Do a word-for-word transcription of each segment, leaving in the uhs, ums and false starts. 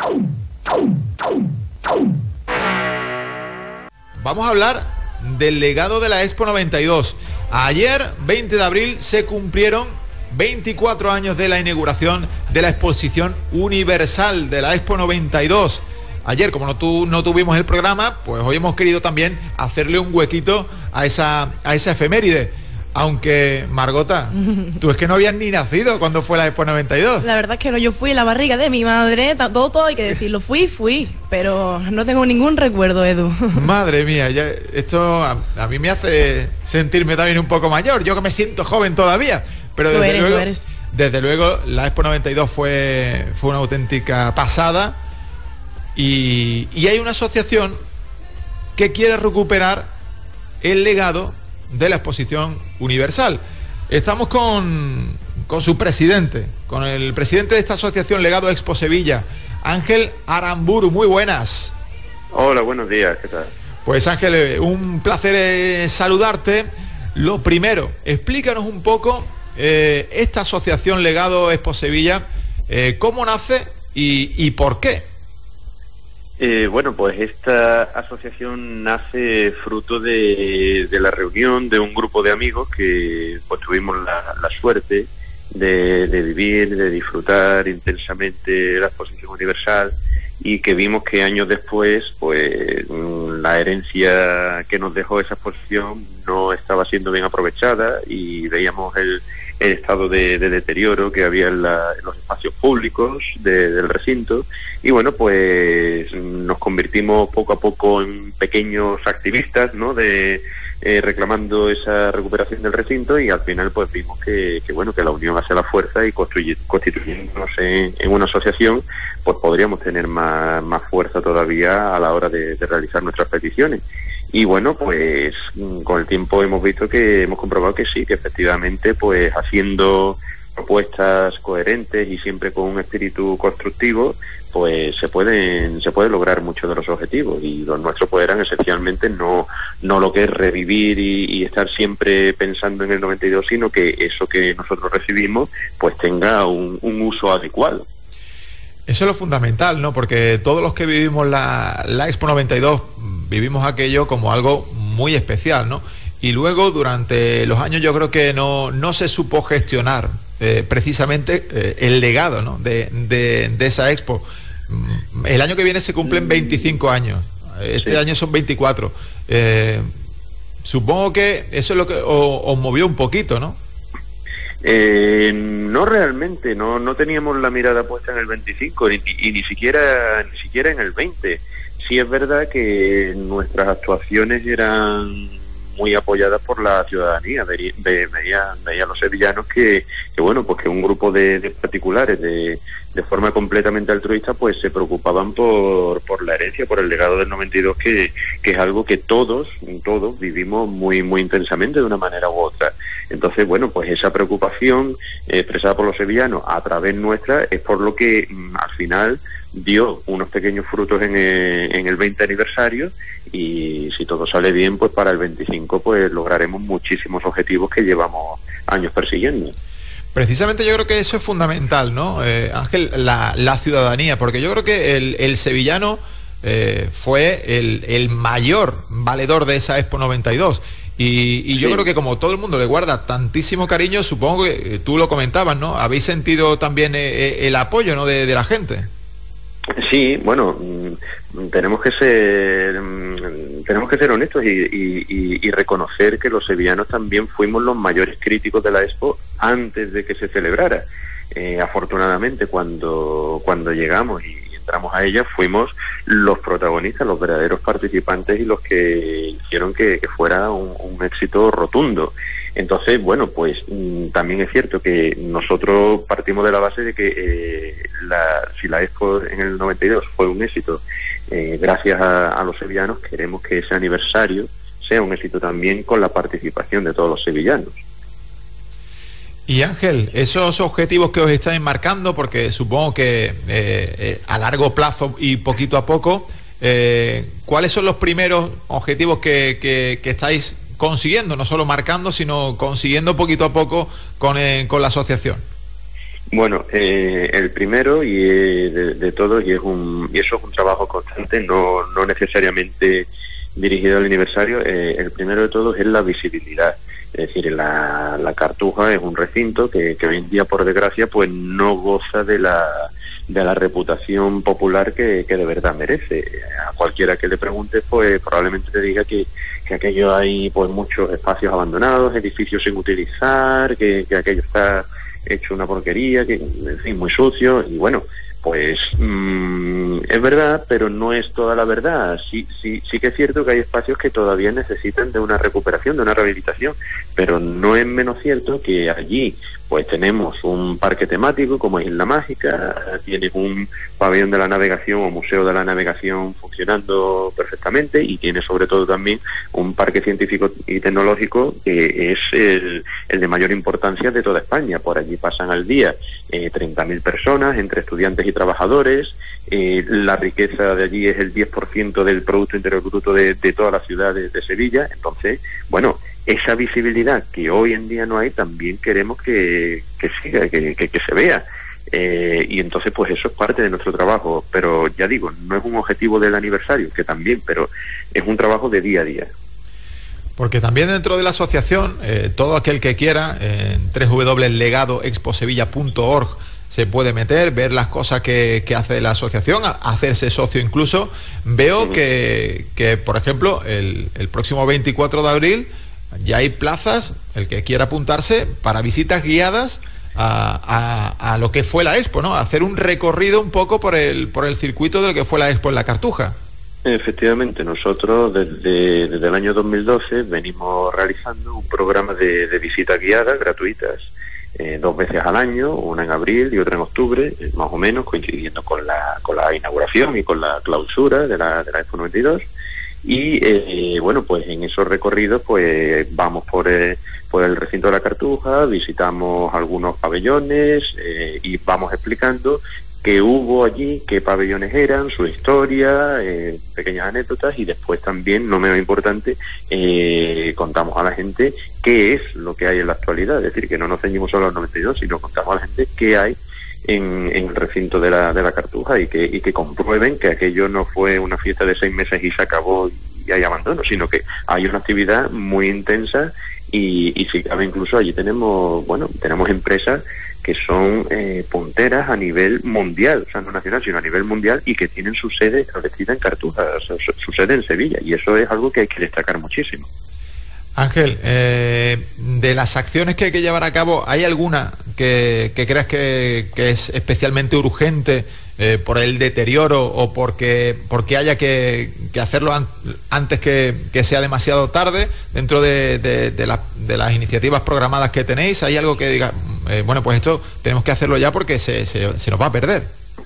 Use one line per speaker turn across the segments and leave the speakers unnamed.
Vamos a hablar del legado de la Expo noventa y dos. Ayer, veinte de abril, se cumplieron veinticuatro años de la inauguración de la exposición universal de la Expo noventa y dos. Ayer, como no, tu, no tuvimos el programa, pues hoy hemos querido también hacerle un huequito a esa, a esa efeméride. Aunque, Margota, tú es que no habías ni nacido cuando fue la Expo noventa y dos.
La verdad es que no, yo fui en la barriga de mi madre, todo, todo hay que decirlo, fui, fui, pero no tengo ningún recuerdo, Edu.
Madre mía, ya, esto a, a mí me hace sentirme también un poco mayor, yo que me siento joven todavía, pero desde,
eres,
luego,
eres.
desde luego la Expo noventa y dos fue, fue una auténtica pasada y, y hay una asociación que quiere recuperar el legado de la exposición universal. Estamos con, con su presidente, con el presidente de esta asociación Legado Expo Sevilla, Ángel Aramburu. Muy buenas.
Hola, buenos días, ¿qué tal?
Pues Ángel, un placer saludarte. Lo primero, explícanos un poco eh, esta asociación Legado Expo Sevilla, eh, cómo nace y, y por qué.
Eh, bueno, pues esta asociación nace fruto de, de la reunión de un grupo de amigos que pues tuvimos la, la suerte de, de vivir, de disfrutar intensamente la exposición universal y que vimos que años después pues la herencia que nos dejó esa exposición no estaba siendo bien aprovechada y veíamos el, el estado de, de deterioro que había en, la, en los espacios públicos de, del recinto y bueno, pues nos convertimos poco a poco en pequeños activistas, ¿no?, de eh, reclamando esa recuperación del recinto y al final pues vimos que, que bueno, que la unión hace la fuerza y constituyéndonos en, en una asociación pues podríamos tener más, más fuerza todavía a la hora de, de realizar nuestras peticiones. Y bueno, pues con el tiempo hemos visto que hemos comprobado que sí, que efectivamente pues haciendo propuestas coherentes y siempre con un espíritu constructivo, pues se pueden se puede lograr muchos de los objetivos y los nuestros pues eran esencialmente no no lo que es revivir y, y estar siempre pensando en el noventa y dos, sino que eso que nosotros recibimos pues tenga un, un uso adecuado.
Eso es lo fundamental, ¿no? Porque todos los que vivimos la, la Expo noventa y dos vivimos aquello como algo muy especial, ¿no? Y luego durante los años yo creo que no, no se supo gestionar eh, precisamente eh, el legado, ¿no?, de, de, de esa Expo. El año que viene se cumplen veinticinco años, este sí. año son veinticuatro. Eh, supongo que eso es lo que os, os movió un poquito, ¿no?
Eh, no realmente, no no teníamos la mirada puesta en el veinticinco y, y ni siquiera ni siquiera en el veinte. Sí es verdad que nuestras actuaciones eran muy apoyadas por la ciudadanía. Veían veía, veía los sevillanos que, que bueno, pues que un grupo de, de particulares de, de forma completamente altruista pues se preocupaban por, por la herencia, por el legado del noventa y dos, que, que es algo que todos, todos vivimos muy, muy intensamente de una manera u otra. Entonces, bueno, pues esa preocupación eh, expresada por los sevillanos a través nuestra es por lo que mm, al final dio unos pequeños frutos en el, en el veinte aniversario y si todo sale bien, pues para el veinticinco pues lograremos muchísimos objetivos que llevamos años persiguiendo.
Precisamente yo creo que eso es fundamental, ¿no, eh, Ángel? La, la ciudadanía, porque yo creo que el, el sevillano eh, fue el, el mayor valedor de esa Expo noventa y dos. Y, y yo sí. creo que como todo el mundo le guarda tantísimo cariño, supongo que tú lo comentabas, ¿no? ¿Habéis sentido también eh, el apoyo, ¿no?, de, de la gente?
Sí, bueno, tenemos que ser tenemos que ser honestos y, y, y reconocer que los sevillanos también fuimos los mayores críticos de la Expo antes de que se celebrara. Eh, afortunadamente, cuando cuando llegamos y entramos a ella, fuimos los protagonistas, los verdaderos participantes y los que hicieron que, que fuera un, un éxito rotundo. Entonces, bueno, pues mmm, también es cierto que nosotros partimos de la base de que eh, la, si la Expo en el noventa y dos fue un éxito, eh, gracias a, a los sevillanos, queremos que ese aniversario sea un éxito también con la participación de todos los sevillanos.
Y Ángel, esos objetivos que os estáis marcando, porque supongo que eh, eh, a largo plazo y poquito a poco, eh, ¿cuáles son los primeros objetivos que, que, que estáis consiguiendo? No solo marcando, sino consiguiendo poquito a poco con, eh, con la asociación.
Bueno, eh, el primero y eh, de, de todos, y es un y eso es un trabajo constante, no, no necesariamente dirigido al aniversario, eh, el primero de todos es la visibilidad. Es decir, la, la Cartuja es un recinto que, que hoy en día, por desgracia, pues no goza de la de la reputación popular que, que de verdad merece. A cualquiera que le pregunte, pues probablemente te diga que, que aquello hay pues muchos espacios abandonados, edificios sin utilizar, que, que aquello está hecho una porquería, que en fin, muy sucio, y bueno, pues mmm, es verdad, pero no es toda la verdad. Sí, sí, sí que es cierto que hay espacios que todavía necesitan de una recuperación, de una rehabilitación, pero no es menos cierto que allí pues tenemos un parque temático como es Isla Mágica, tienes un pabellón de la navegación o museo de la navegación funcionando perfectamente, y tienes sobre todo también un parque científico y tecnológico que es el, el de mayor importancia de toda España. Por allí pasan al día eh, treinta mil personas entre estudiantes y trabajadores. Eh, la riqueza de allí es el diez por ciento del Producto Interior Bruto de, de toda la ciudad de, de Sevilla. Entonces, bueno, esa visibilidad que hoy en día no hay, también queremos que, que siga, que, que, que se vea. Eh, y entonces, pues eso es parte de nuestro trabajo. Pero ya digo, no es un objetivo del aniversario, que también, pero es un trabajo de día a día.
Porque también dentro de la asociación, eh, todo aquel que quiera, en doble u doble u doble punto legado expo sevilla punto org se puede meter, ver las cosas que, que hace la asociación, a, hacerse socio incluso. Veo uh-huh. que, que, por ejemplo, el, el próximo veinticuatro de abril ya hay plazas, el que quiera apuntarse, para visitas guiadas a, a, a lo que fue la Expo, ¿no? A hacer un recorrido un poco por el, por el circuito de lo que fue la Expo en la Cartuja.
Efectivamente, nosotros desde, desde el año dos mil doce venimos realizando un programa de, de visitas guiadas gratuitas, eh, dos veces al año, una en abril y otra en octubre, eh, más o menos coincidiendo con la, con la inauguración y con la clausura de la, de la Expo noventa y dos. Y eh, bueno, pues en esos recorridos pues vamos por, eh, por el recinto de la Cartuja, visitamos algunos pabellones eh, y vamos explicando qué hubo allí, qué pabellones eran, su historia, eh, pequeñas anécdotas, y después también, no menos importante, eh, contamos a la gente qué es lo que hay en la actualidad. Es decir, que no nos ceñimos solo al noventa y dos, sino contamos a la gente qué hay en, en el recinto de la, de la Cartuja, y que, y que comprueben que aquello no fue una fiesta de seis meses y se acabó y hay abandono, sino que hay una actividad muy intensa, y, y si cabe incluso allí tenemos, bueno, tenemos empresas que son eh, punteras a nivel mundial, o sea, no nacional, sino a nivel mundial, y que tienen su sede establecida en Cartuja, o sea, su, su sede en Sevilla, y eso es algo que hay que destacar muchísimo.
Ángel, eh, de las acciones que hay que llevar a cabo, ¿hay alguna que, que creas que, que es especialmente urgente eh, por el deterioro o porque, porque haya que, que hacerlo an antes que, que sea demasiado tarde dentro de, de, de, la, de las iniciativas programadas que tenéis? ¿Hay algo que diga, eh, bueno, pues esto tenemos que hacerlo ya porque se, se, se nos va a perder?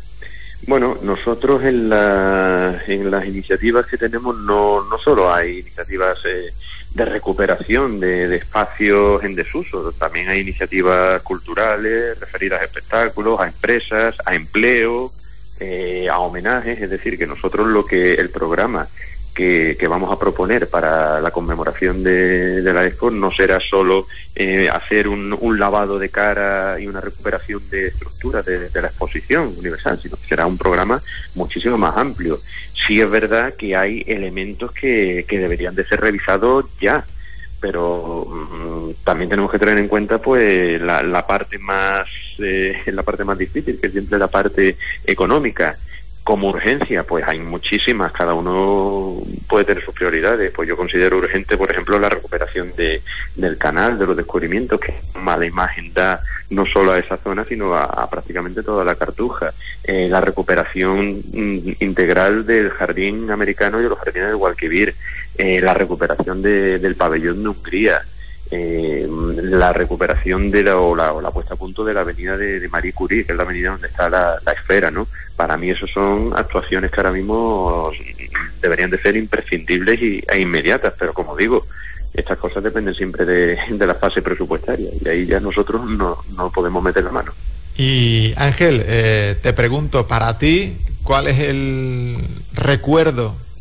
Bueno, nosotros en, la, en las iniciativas que tenemos no, no solo hay iniciativas eh, de recuperación de, de espacios en desuso, también hay iniciativas culturales referidas a espectáculos, a empresas, a empleo, eh, a homenajes. Es decir, que nosotros lo que el programa que, que vamos a proponer para la conmemoración de, de la Expo no será solo eh, hacer un, un lavado de cara y una recuperación de estructuras de, de la exposición universal, sino que será un programa muchísimo más amplio. Sí es verdad que hay elementos que, que deberían de ser revisados ya, pero um, también tenemos que tener en cuenta pues la, la parte más eh, la parte más difícil, que es siempre la parte económica. Como urgencia, pues hay muchísimas, cada uno puede tener sus prioridades. Pues yo considero urgente, por ejemplo, la recuperación de, del canal, de los descubrimientos, que mala imagen da no solo a esa zona, sino a, a prácticamente toda la Cartuja. Eh, la recuperación mm, integral del jardín americano y de los jardines del Guadalquivir. Eh, la recuperación de, del pabellón de Hungría. Eh, la recuperación de la, o, la, o la puesta a punto de la avenida de, de Marie Curie, que es la avenida donde está la, la esfera, ¿no? Para mí eso son actuaciones que ahora mismo deberían de ser imprescindibles y, e inmediatas, pero como digo, estas cosas dependen siempre de, de la fase presupuestaria, y ahí ya nosotros no, no podemos meter la mano.
Y Ángel, eh, te pregunto, para ti, ¿cuál es el recuerdo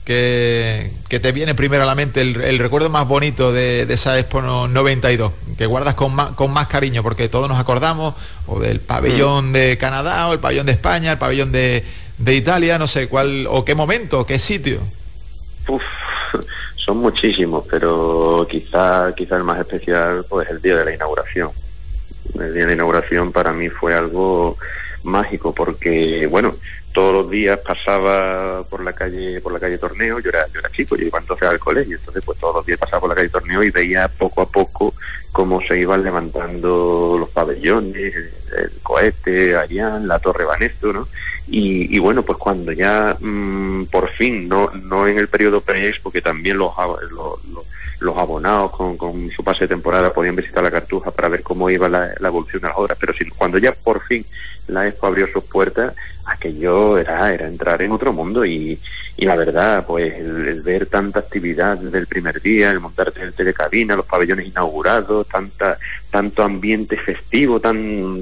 que, que te viene primero a la mente, el, el recuerdo más bonito de, de esa Expo noventa y dos, que guardas con más, con más cariño, porque todos nos acordamos o del pabellón mm. de Canadá, o el pabellón de España, el pabellón de, de Italia, no sé cuál, o qué momento, qué sitio?
Uf, son muchísimos, pero quizá, quizá el más especial, pues el día de la inauguración. El día de la inauguración para mí fue algo mágico, porque bueno, todos los días pasaba por la calle por la calle Torneo. Yo era yo era chico, yo iba entonces al colegio, entonces pues todos los días pasaba por la calle Torneo y veía poco a poco cómo se iban levantando los pabellones, el, el cohete, Ariane, la Torre Banesto, ¿no? Y, y bueno, pues cuando ya mmm, por fin, no no en el periodo pre-expo, que también los, los, los, los abonados con, con su pase de temporada podían visitar la Cartuja para ver cómo iba la, la evolución de las obras, pero si, cuando ya por fin la Expo abrió sus puertas, aquello era era entrar en otro mundo. Y, y la verdad, pues el, el ver tanta actividad desde el primer día, el montarte en telecabina, los pabellones inaugurados, tanta tanto ambiente festivo, tan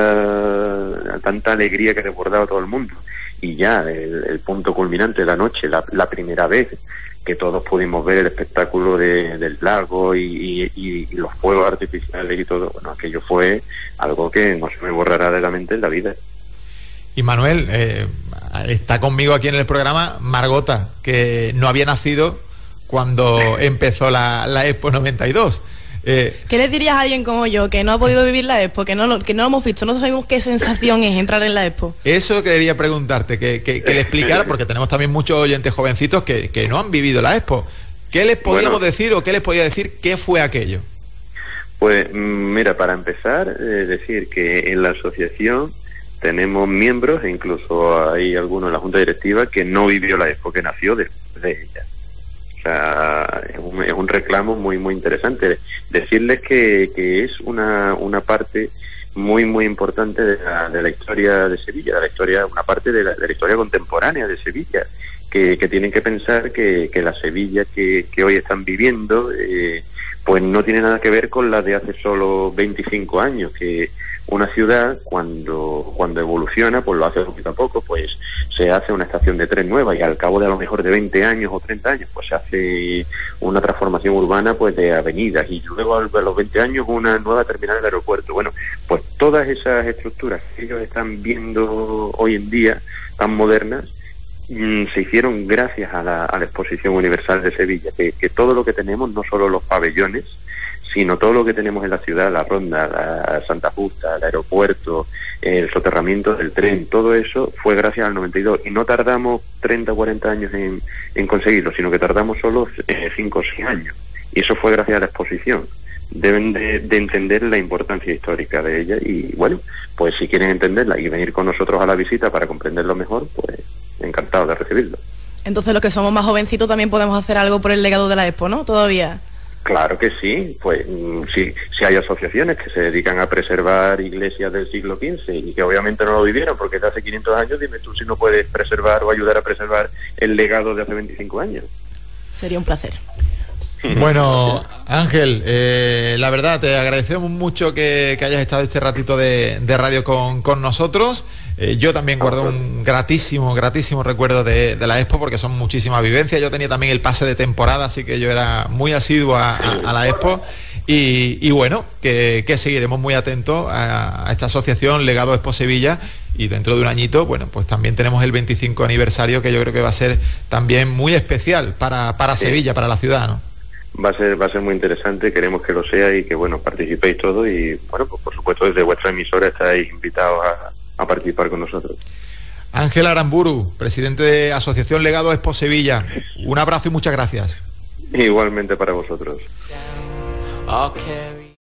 tanta tanta alegría que desbordaba todo el mundo. Y ya el, el punto culminante de la noche, la, la primera vez que todos pudimos ver el espectáculo de, del lago y, y, y los fuegos artificiales y todo, bueno, aquello fue algo que no se me borrará de la mente en la vida.
Y Manuel, eh, está conmigo aquí en el programa Margota, que no había nacido cuando empezó la, la Expo noventa y dos. Eh,
¿Qué le dirías a alguien como yo que no ha podido vivir la Expo, que no, lo, que no lo hemos visto, no sabemos qué sensación es entrar en la Expo?
Eso quería preguntarte, que, que, que le explicara, porque tenemos también muchos oyentes jovencitos que, que no han vivido la Expo. ¿Qué les podíamos bueno, decir o qué les podía decir qué fue aquello?
Pues mira, para empezar, eh, decir que en la asociación tenemos miembros, e incluso hay algunos en la junta directiva, que no vivió la Expo, que nació de, de ella. O sea, es un, es un reclamo muy muy interesante. Decirles que, que es una, una parte muy muy importante de la, de la historia de Sevilla, de la historia, una parte de la, de la historia contemporánea de Sevilla, que, que tienen que pensar que, que la Sevilla que, que hoy están viviendo, eh, pues no tiene nada que ver con la de hace solo veinticinco años, que una ciudad cuando cuando evoluciona, pues lo hace poquito a poco, pues se hace una estación de tren nueva, y al cabo de a lo mejor de veinte años o treinta años, pues se hace una transformación urbana pues de avenidas, y luego a los veinte años una nueva terminal del aeropuerto. Bueno, pues todas esas estructuras que ellos están viendo hoy en día, tan modernas, mmm, se hicieron gracias a la, a la Exposición Universal de Sevilla, que, que todo lo que tenemos, no solo los pabellones, sino todo lo que tenemos en la ciudad, la Ronda, la Santa Justa, el aeropuerto, el soterramiento del tren, todo eso fue gracias al noventa y dos, y no tardamos treinta o cuarenta años en, en conseguirlo, sino que tardamos solo eh, cinco o seis años, y eso fue gracias a la exposición. Deben de, de entender la importancia histórica de ella, y bueno, pues si quieren entenderla y venir con nosotros a la visita para comprenderlo mejor, pues encantado de recibirlo.
Entonces los que somos más jovencitos también podemos hacer algo por el legado de la Expo, ¿no? Todavía.
Claro que sí, pues sí, sí hay asociaciones que se dedican a preservar iglesias del siglo quince y que obviamente no lo vivieron, porque de hace quinientos años, dime tú si no puedes preservar o ayudar a preservar el legado de hace veinticinco años.
Sería un placer.
Bueno, Ángel, eh, la verdad te agradecemos mucho que, que hayas estado este ratito de, de radio con, con nosotros. Eh, yo también guardo un gratísimo, gratísimo recuerdo de, de la Expo, porque son muchísimas vivencias. Yo tenía también el pase de temporada, así que yo era muy asiduo a, a, a la Expo. Y, y bueno, que, que seguiremos muy atentos a, a esta asociación Legado Expo Sevilla, y dentro de un añito, bueno, pues también tenemos el veinticinco aniversario, que yo creo que va a ser también muy especial para, para sí. Sevilla, para la ciudad, ¿no?
Va a ser va a ser muy interesante, queremos que lo sea y que, bueno, participéis todos, y bueno, pues por supuesto desde vuestra emisora estáis invitados a, a participar con nosotros.
Ángel Aramburu, presidente de Asociación Legado Expo Sevilla, un abrazo y muchas gracias.
Igualmente para vosotros.
Okay.